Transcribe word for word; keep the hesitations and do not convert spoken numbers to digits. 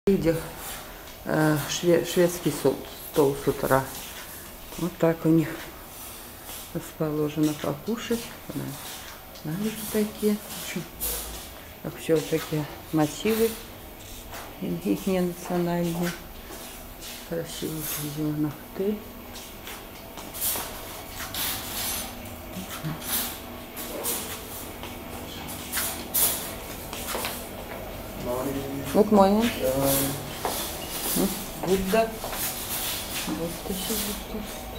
Видя э, шве шведский стол, стол с утра. Вот так у них расположено покушать. Налики такие. Так, все вот такие мотивы их не национальные. Красивый зеленый отель. Good morning. Будда. Вот еще тут.